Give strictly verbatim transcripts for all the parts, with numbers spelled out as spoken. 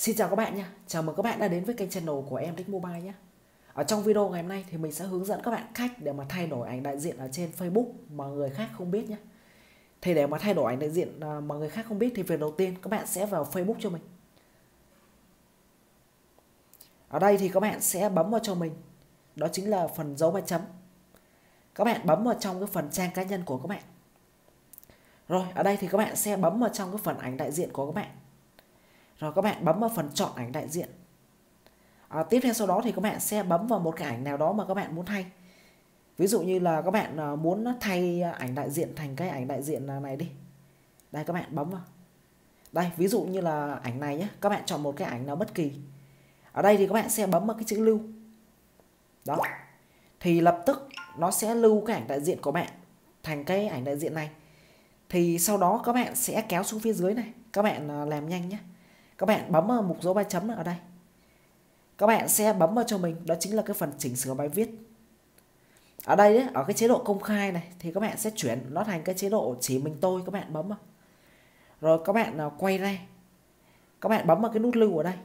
Xin chào các bạn nha. Chào mừng các bạn đã đến với kênh channel của em Rick Mobile nhé. Ở trong video ngày hôm nay thì mình sẽ hướng dẫn các bạn cách để mà thay đổi ảnh đại diện ở trên Facebook mà người khác không biết nhé. Thì để mà thay đổi ảnh đại diện mà người khác không biết thì việc đầu tiên các bạn sẽ vào Facebook cho mình. Ở đây thì các bạn sẽ bấm vào cho mình. Đó chính là phần dấu ba chấm. Các bạn bấm vào trong cái phần trang cá nhân của các bạn. Rồi, ở đây thì các bạn sẽ bấm vào trong cái phần ảnh đại diện của các bạn. Rồi các bạn bấm vào phần chọn ảnh đại diện. À, tiếp theo sau đó thì các bạn sẽ bấm vào một cái ảnh nào đó mà các bạn muốn thay. Ví dụ như là các bạn muốn thay ảnh đại diện thành cái ảnh đại diện này đi. Đây các bạn bấm vào. Đây ví dụ như là ảnh này nhé. Các bạn chọn một cái ảnh nào bất kỳ. Ở đây thì các bạn sẽ bấm vào cái chữ lưu. Đó. Thì lập tức nó sẽ lưu cái ảnh đại diện của bạn thành cái ảnh đại diện này. Thì sau đó các bạn sẽ kéo xuống phía dưới này. Các bạn làm nhanh nhé. Các bạn bấm vào mục dấu ba chấm ở đây. Các bạn sẽ bấm vào cho mình, đó chính là cái phần chỉnh sửa bài viết. Ở đây đấy, ở cái chế độ công khai này thì các bạn sẽ chuyển nó thành cái chế độ chỉ mình tôi, các bạn bấm vào. Rồi các bạn quay ra. Các bạn bấm vào cái nút lưu ở đây.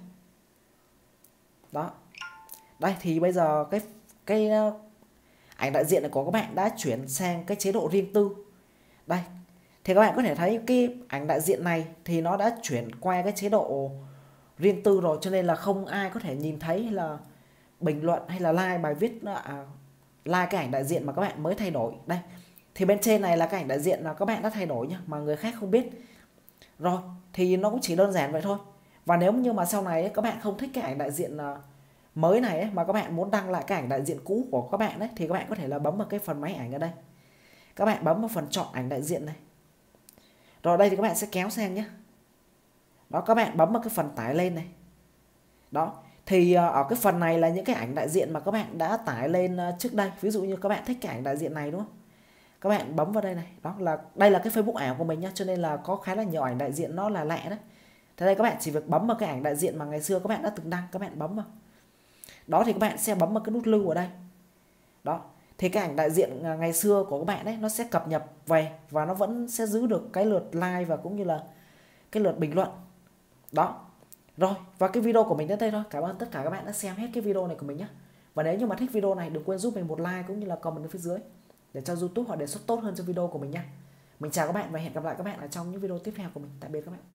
Đó. Đây thì bây giờ cái cái ảnh đại diện này của các bạn đã chuyển sang cái chế độ riêng tư. Đây. Thì các bạn có thể thấy cái ảnh đại diện này thì nó đã chuyển qua cái chế độ riêng tư rồi, cho nên là không ai có thể nhìn thấy hay là bình luận hay là like bài viết à, like cái ảnh đại diện mà các bạn mới thay đổi. Đây thì bên trên này là cái ảnh đại diện là các bạn đã thay đổi nhá, mà người khác không biết. Rồi thì nó cũng chỉ đơn giản vậy thôi. Và nếu như mà sau này ấy, các bạn không thích cái ảnh đại diện mới này ấy, mà các bạn muốn đăng lại cái ảnh đại diện cũ của các bạn ấy, thì các bạn có thể là bấm vào cái phần máy ảnh ở đây. Các bạn bấm vào phần chọn ảnh đại diện này. Rồi đây thì các bạn sẽ kéo sang nhé. Đó, các bạn bấm vào cái phần tải lên này. Đó, thì ở cái phần này là những cái ảnh đại diện mà các bạn đã tải lên trước đây. Ví dụ như các bạn thích cái ảnh đại diện này đúng không? Các bạn bấm vào đây này. Đó là đây là cái Facebook ảo của mình nhá, cho nên là có khá là nhiều ảnh đại diện nó là lạ đấy. Thế đây các bạn chỉ việc bấm vào cái ảnh đại diện mà ngày xưa các bạn đã từng đăng, các bạn bấm vào. Đó thì các bạn sẽ bấm vào cái nút lưu ở đây. Đó, thì cái ảnh đại diện ngày xưa của các bạn ấy nó sẽ cập nhật về và nó vẫn sẽ giữ được cái lượt like và cũng như là cái lượt bình luận. Đó. Rồi, và cái video của mình đến đây thôi. Cảm ơn tất cả các bạn đã xem hết cái video này của mình nhé. Và nếu như mà thích video này, đừng quên giúp mình một like cũng như là comment ở phía dưới để cho YouTube họ đề xuất tốt hơn cho video của mình nha. Mình chào các bạn và hẹn gặp lại các bạn ở trong những video tiếp theo của mình. Tạm biệt các bạn.